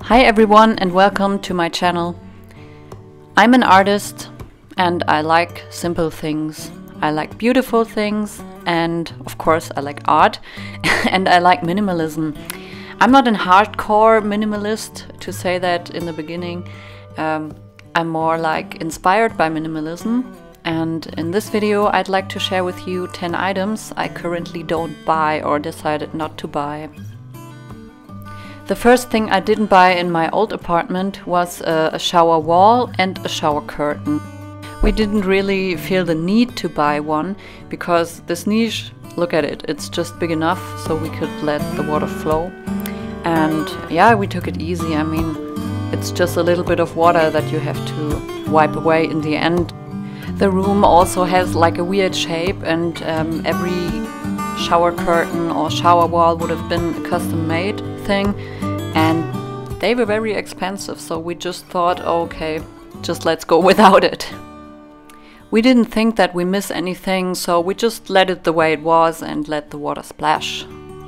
Hi everyone and welcome to my channel. I'm an artist and I like simple things. I like beautiful things and of course I like art and I like minimalism. I'm not a hardcore minimalist, to say that in the beginning. I'm more like inspired by minimalism, and in this video I'd like to share with you 10 items I currently don't buy or decided not to buy. The first thing I didn't buy in my old apartment was a shower wall and a shower curtain. We didn't really feel the need to buy one because this niche, look at it, it's just big enough so we could let the water flow. And yeah, we took it easy. I mean, it's just a little bit of water that you have to wipe away in the end. The room also has like a weird shape, and every shower curtain or shower wall would have been a custom-made thing, and they were very expensive, so we just thought, oh, okay, just let's go without it. We didn't think that we miss anything, so we just let it the way it was and let the water splash.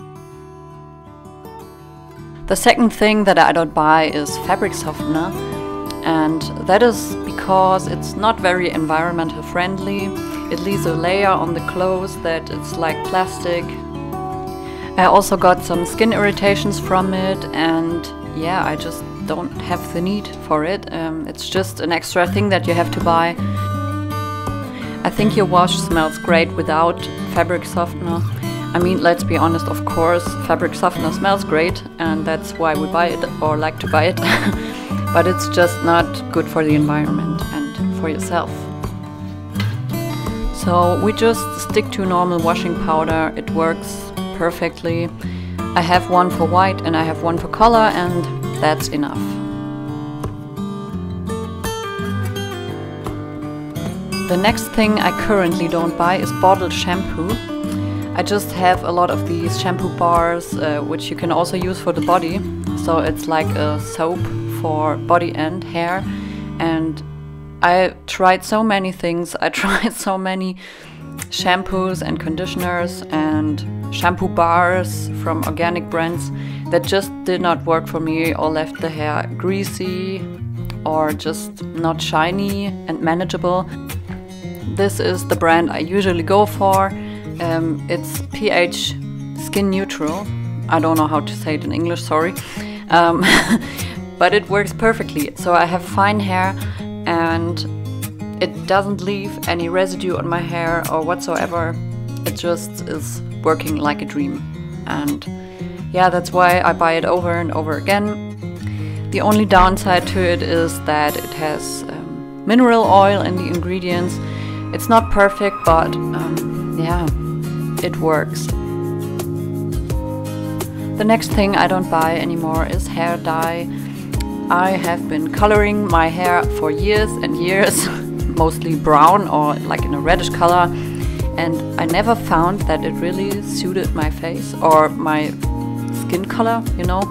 The second thing that I don't buy is fabric softener, and that is because it's not very environmental friendly. It leaves a layer on the clothes that it's like plastic. I also got some skin irritations from it, and yeah, I just don't have the need for it. It's just an extra thing that you have to buy. I think your wash smells great without fabric softener. I mean, let's be honest, of course, fabric softener smells great, and that's why we buy it or like to buy it. But it's just not good for the environment and for yourself. So we just stick to normal washing powder. It works perfectly. I have one for white and I have one for color, and that's enough. The next thing I currently don't buy is bottled shampoo. I just have a lot of these shampoo bars, which you can also use for the body. So it's like a soap for body and hair. And I tried so many things. I tried so many shampoos and conditioners and shampoo bars from organic brands that just did not work for me, or left the hair greasy or just not shiny and manageable. This is the brand I usually go for. It's pH skin neutral. I don't know how to say it in English, sorry. But it works perfectly. So I have fine hair and it doesn't leave any residue on my hair or whatsoever. It just is working like a dream. And yeah, that's why I buy it over and over again. The only downside to it is that it has mineral oil in the ingredients. It's not perfect, but yeah, it works. The next thing I don't buy anymore is hair dye. I have been coloring my hair for years and years, mostly brown or like in a reddish color, and I never found that it really suited my face or my skin color, you know.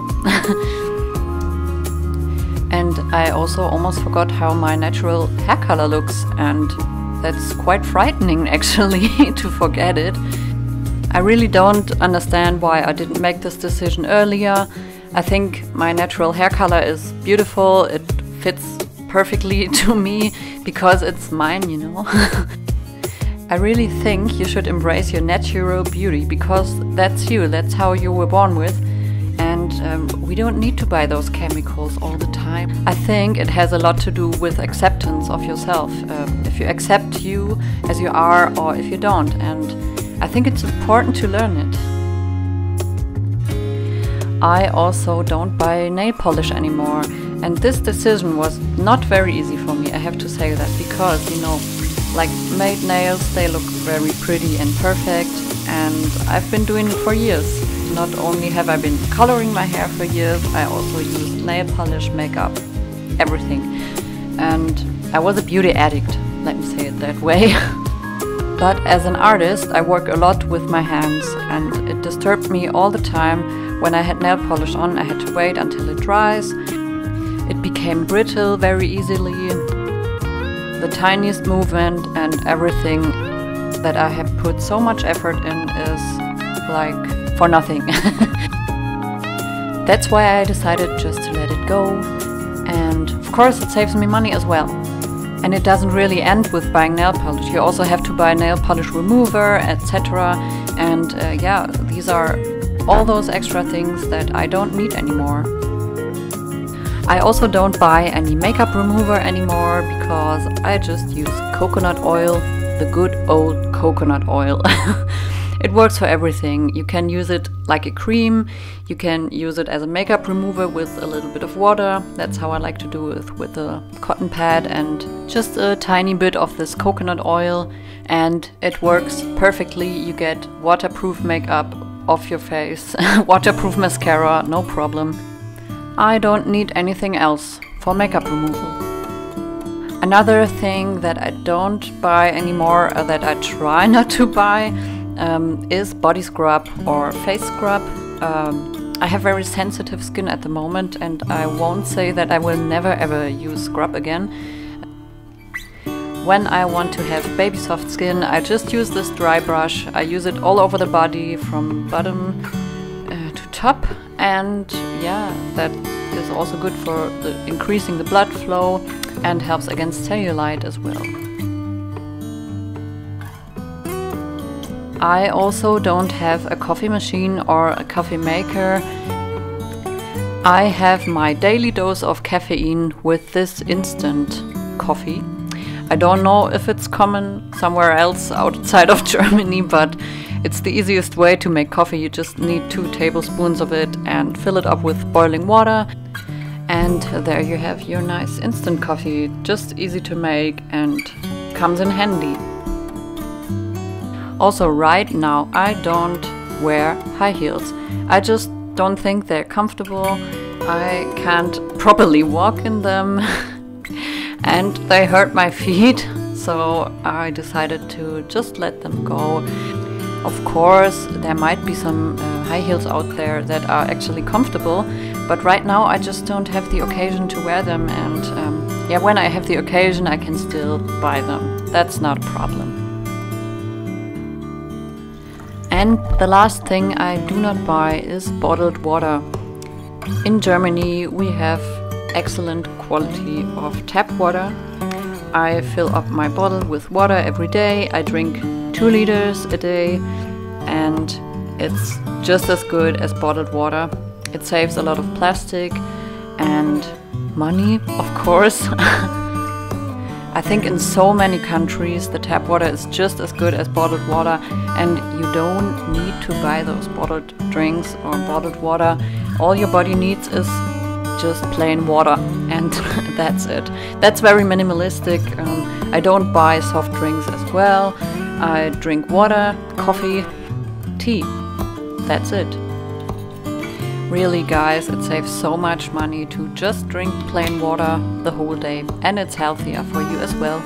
And I also almost forgot how my natural hair color looks, and that's quite frightening actually to forget it. I really don't understand why I didn't make this decision earlier. I think my natural hair color is beautiful. It fits perfectly to me because it's mine, you know. I really think you should embrace your natural beauty because that's you, that's how you were born with. And we don't need to buy those chemicals all the time. I think it has a lot to do with acceptance of yourself. If you accept you as you are or if you don't. And I think it's important to learn it. I also don't buy nail polish anymore. And this decision was not very easy for me, I have to say that, because, you know, like made nails, they look very pretty and perfect. And I've been doing it for years. Not only have I been coloring my hair for years, I also used nail polish, makeup, everything. And I was a beauty addict, let me say it that way. But as an artist, I work a lot with my hands, and it disturbed me all the time. When I had nail polish on, I had to wait until it dries. It became brittle very easily. The tiniest movement and everything that I have put so much effort in is like for nothing. That's why I decided just to let it go. And of course it saves me money as well. And it doesn't really end with buying nail polish. You also have to buy nail polish remover, etc. And yeah, these are all those extra things that I don't need anymore. I also don't buy any makeup remover anymore because I just use coconut oil, the good old coconut oil. It works for everything. You can use it like a cream, you can use it as a makeup remover with a little bit of water. That's how I like to do it, with a cotton pad and just a tiny bit of this coconut oil, and it works perfectly. You get waterproof makeup off your face, waterproof mascara, no problem. I don't need anything else for makeup removal. Another thing that I don't buy anymore, that I try not to buy, is body scrub or face scrub. I have very sensitive skin at the moment, and I won't say that I will never ever use scrub again. When I want to have baby soft skin, I just use this dry brush. I use it all over the body from bottom to top, and yeah, that is also good for increasing the blood flow and helps against cellulite as well. I also don't have a coffee machine or a coffee maker. I have my daily dose of caffeine with this instant coffee. I don't know if it's common somewhere else outside of Germany, but it's the easiest way to make coffee. You just need 2 tablespoons of it and fill it up with boiling water. And there you have your nice instant coffee. Just easy to make and comes in handy. Also, right now I don't wear high heels. I just don't think they're comfortable. I can't properly walk in them and they hurt my feet, so I decided to just let them go. Of course, there might be some high heels out there that are actually comfortable, but right now I just don't have the occasion to wear them, and yeah, when I have the occasion I can still buy them. That's not a problem. And the last thing I do not buy is bottled water. In Germany we have excellent quality of tap water. I fill up my bottle with water every day. I drink 2 liters a day, and it's just as good as bottled water. It saves a lot of plastic and money, of course. I think in so many countries the tap water is just as good as bottled water, and you don't need to buy those bottled drinks or bottled water. All your body needs is just plain water, and that's it. That's very minimalistic. I don't buy soft drinks as well. I drink water, coffee, tea. That's it. Really, guys, it saves so much money to just drink plain water the whole day, and it's healthier for you as well.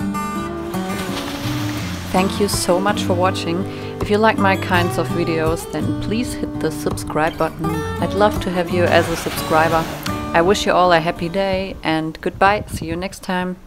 Thank you so much for watching. If you like my kinds of videos, then please hit the subscribe button. I'd love to have you as a subscriber. I wish you all a happy day, and goodbye. See you next time.